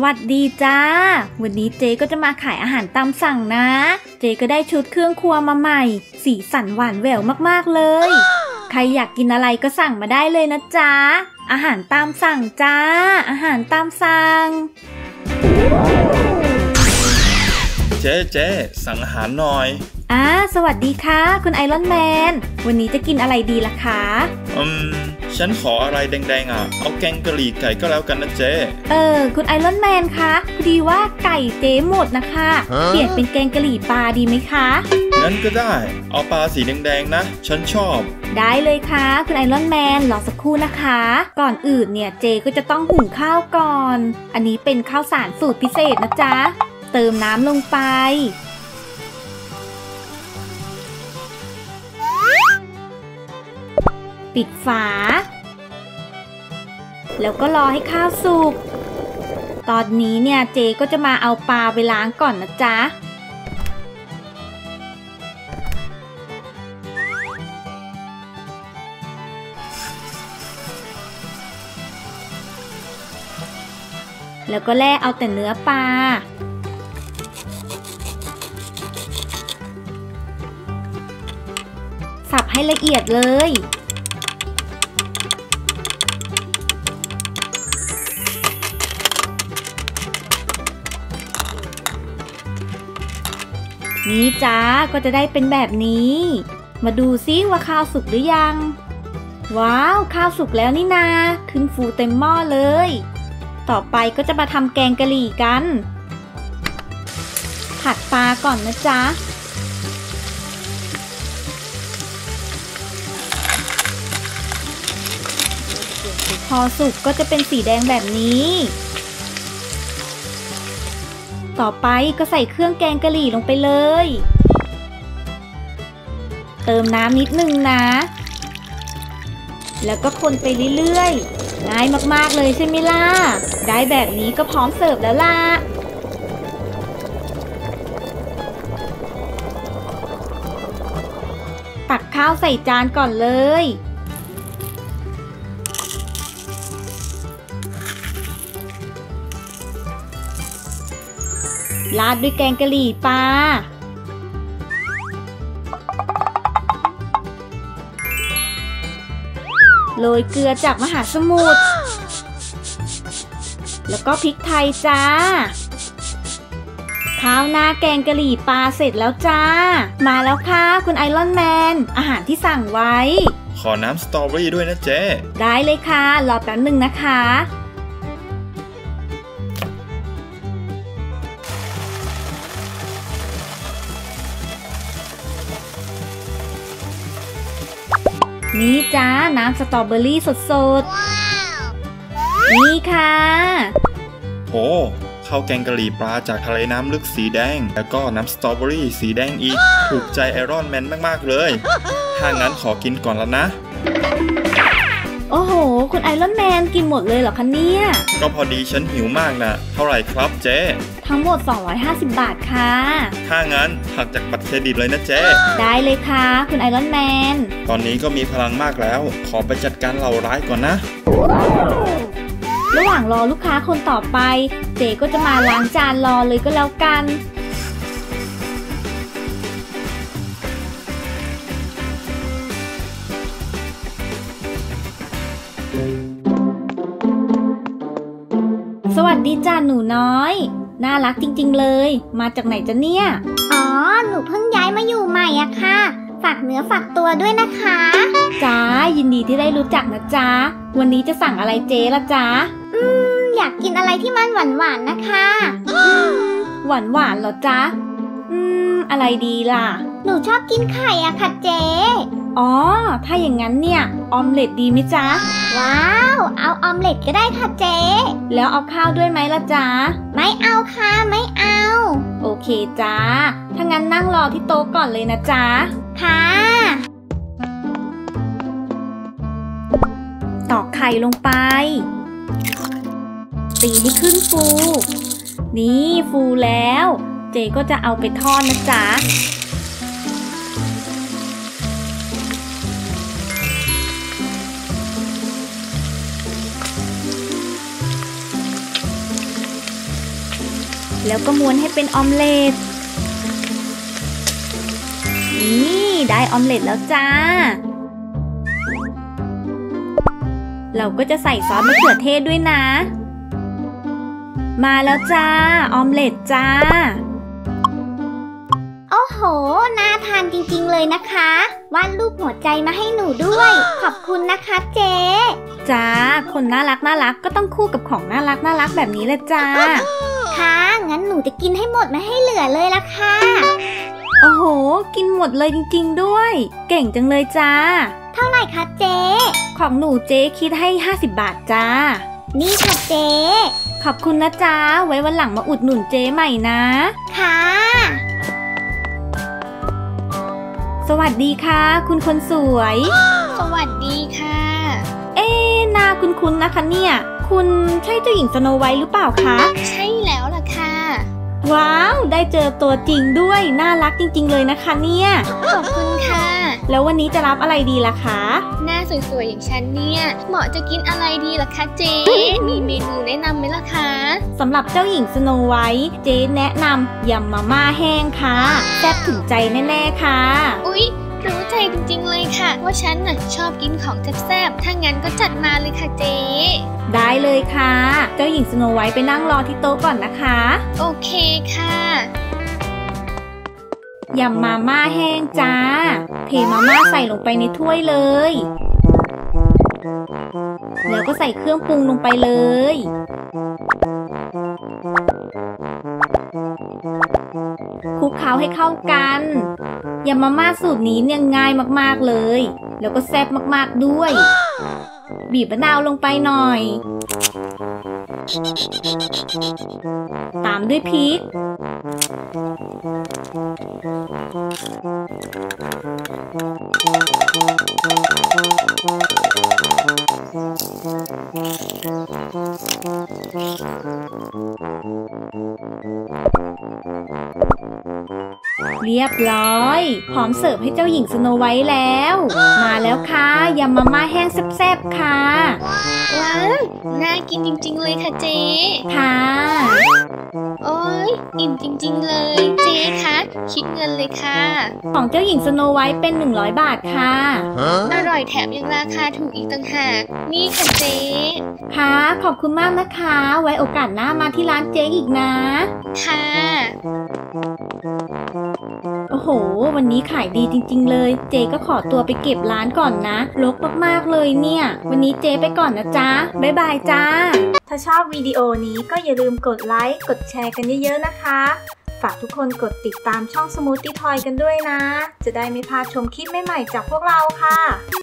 วัสดีจ้าวันนี้เจก็จะมาขายอาหารตามสั่งนะเจก็ได้ชุดเครื่องครัวมาใหม่สีสันหวานแหววมากๆเลยใครอยากกินอะไรก็สั่งมาได้เลยนะจ๊ะอาหารตามสั่งจ้าอาหารตามสั่งเจ๊สั่งอาหารหน่อยสวัสดีค่ะคุณไอรอนแมนวันนี้จะกินอะไรดีล่ะคะฉันขออะไรแดงๆเอาแกงกะหรี่ไก่ก็แล้วกันนะเจ๊คุณไอรอนแมนคะพอดีว่าไก่เจ๊หมดนะคะเปลี่ยนเป็นแกงกะหรี่ปลาดีไหมคะงั้นก็ได้เอาปลาสีแดงๆนะฉันชอบได้เลยค่ะคุณไอรอนแมนรอสักครู่นะคะก่อนอื่นเนี่ยเจก็จะต้องหุงข้าวก่อนอันนี้เป็นข้าวสารสูตรพิเศษนะจ๊ะเติมน้ำลงไปปิดฝาแล้วก็รอให้ข้าวสุกตอนนี้เนี่ยเจก็จะมาเอาปลาไปล้างก่อนนะจ๊ะแล้วก็แล่เอาแต่เนื้อปลาสับให้ละเอียดเลยนี่จ้าก็จะได้เป็นแบบนี้มาดูซิว่าข้าวสุกหรือยังว้าวข้าวสุกแล้วนี่นาขึ้นฟูเต็มหม้อเลยต่อไปก็จะมาทำแกงกะหรี่กันผัดปลาก่อนนะจ๊ะพอสุกก็จะเป็นสีแดงแบบนี้ต่อไปก็ใส่เครื่องแกงกะหรี่ลงไปเลยเติมน้ำนิดนึงนะแล้วก็คนไปเรื่อยๆง่ายมากๆเลยใช่ไหมล่ะได้แบบนี้ก็พร้อมเสิร์ฟแล้วล่ะตักข้าวใส่จานก่อนเลยราดด้วยแกงกะหรี่ปลาโรยเกลือจากมหาสมุทรแล้วก็พริกไทยจ้าข้าวหน้าแกงกะหรี่ปลาเสร็จแล้วจ้ามาแล้วค่ะคุณไอรอนแมนอาหารที่สั่งไว้ขอน้ำสตรอเบอรี่ด้วยนะเจ๊ได้เลยค่ะรอแป๊บหนึ่งนะคะนี่จ้าน้ำสตรอเบอรี่สดๆนี่ค่ะโอ้ข้าวแกงกะหรี่ปลาจากทะเลน้ำลึกสีแดงแล้วก็น้ำสตรอเบอรี่สีแดงอีกถูกใจไอรอนแมนมากๆเลยถ้างั้นขอกินก่อนแล้วนะโอ้โหคุณไอรอนแมนกินหมดเลยเหรอคะเนี่ยก็พอดีฉันหิวมากนะเท่าไหร่ครับเจ๊ทั้งหมด250 บาทค่ะถ้างั้นหักจากบัตรเครดิตเลยนะเจ๊ได้เลยค่ะคุณไอรอนแมนตอนนี้ก็มีพลังมากแล้วขอไปจัดการเหล่าร้ายก่อนนะระหว่างรอลูกค้าคนต่อไปเจก็จะมาล้างจานรอเลยก็แล้วกันสวัสดีจ้าหนูน้อยน่ารักจริงๆเลยมาจากไหนจ๊ะเนี่ยหนูเพิ่งย้ายมาอยู่ใหม่อะค่ะฝากเนื้อฝากตัวด้วยนะคะจ้ายินดีที่ได้รู้จักนะจ๊ะวันนี้จะสั่งอะไรเจ๊ละจ๊ะอยากกินอะไรที่มันหวานๆนะคะหวานเหรอจ๊ะอะไรดีล่ะหนูชอบกินไข่อะค่ะเจ๊ถ้าอย่างนั้นเนี่ยออมเล็ตดีไหมจ๊ะว้าวเอาออมเล็ตก็ได้ค่ะเจ๊แล้วเอาข้าวด้วยไหมล่ะจ๊ะไม่เอาค่ะไม่เอาโอเคจ้าถ้างั้นนั่งรอที่โต๊ะก่อนเลยนะจ๊ะค่ะตอกไข่ลงไปตีให้ขึ้นฟูนี่ฟูแล้วเจก็จะเอาไปทอดนะจ๊ะ พแล้วก็ม้วนให้เป็นออมเล็ตนี่ได้ออมเล็ตแล้วจ้าเราก็จะใส่ซอสมะเขือเทศด้วยนะมาแล้วจ้าออมเล็ตจ้าโอ้โหน่าทานจริงๆเลยนะคะวาดรูปหัวใจมาให้หนูด้วยขอบคุณนะคะเจ๊จ้าคนน่ารักก็ต้องคู่กับของน่ารักแบบนี้แหละจ้าค่ะงั้นหนูจะกินให้หมดไม่ให้เหลือเลยละค่ะโอ้โหกินหมดเลยจริงๆด้วยเก่งจังเลยจ้าเท่าไหร่คะเจ๊ของหนูเจ๊คิดให้50 บาทจ้านี่ค่ะเจ๊ขอบคุณนะจ้าไว้วันหลังมาอุดหนุนเจ๊ใหม่นะค่ะสวัสดีค่ะคุณคนสวยสวัสดีค่ะหน้าคุ้นๆนะคะเนี่ยคุณใช่เจ้าหญิงสโนไวท์หรือเปล่าคะใช่แล้วล่ะค่ะว้าวได้เจอตัวจริงด้วยน่ารักจริงๆเลยนะคะเนี่ยขอบคุณค่ะแล้ววันนี้จะรับอะไรดีล่ะคะหน้าสวยๆอย่างฉันเนี่ยเหมาะจะกินอะไรดีล่ะคะเจ๊มีเมนูแนะนำไหมล่ะคะสำหรับเจ้าหญิงสโนไวท์เจ๊แนะนำยำมาม่าแห้งค่ะแซ่บถึงใจแน่ๆค่ะอุ๊ยรู้ใจจริงๆเลยค่ะว่าฉันน่ะชอบกินของแซ่บๆถ้างั้นก็จัดมาเลยค่ะเจ๊ได้เลยค่ะเจ้าหญิงสโนไวท์ไปนั่งรอที่โต๊ะก่อนนะคะโอเคค่ะยำมาม่าแห้งจ้าเทมาม่าใส่ลงไปในถ้วยเลยแล้วก็ใส่เครื่องปรุงลงไปเลยคลุกเคล้าให้เข้ากันยำมาม่าสูตรนี้เนี่ยง่ายมากๆเลยแล้วก็แซ่บมากๆด้วยบีบมะนาวลงไปหน่อยตามด้วยพริกเรียบร้อยพร้อมเสิร์ฟให้เจ้าหญิงสโนไวท์แล้วมาแล้วค่ะยำมาม่าแห้งแซ่บๆค่ะว้าวน่ากินจริงๆเลยค่ะเจ๊ค่ะโอ้ยอิ่มจริงๆเลยเจ๊คะคิดเงินเลยค่ะของเจ้าหญิงสโนไวท์เป็น100 บาทค่ะอร่อยแถมยังราคาถูกอีกต่างหากนี่ค่ะเจ๊ค่ะขอบคุณมากนะคะไว้โอกาสหน้ามาที่ร้านเจ๊อีกนะค่ะโอ้โหวันนี้ขายดีจริงๆเลยเจ๊ก็ขอตัวไปเก็บร้านก่อนนะรกมากๆเลยเนี่ยวันนี้เจ๊ไปก่อนนะจ๊ะบ๊ายบายจ้าถ้าชอบวิดีโอนี้ก็อย่าลืมกดไลค์กดแชร์กันเยอะๆนะคะฝากทุกคนกดติดตามช่อง Smoothie Toy กันด้วยนะจะได้ไม่พลาดชมคลิปใหม่ๆจากพวกเราค่ะ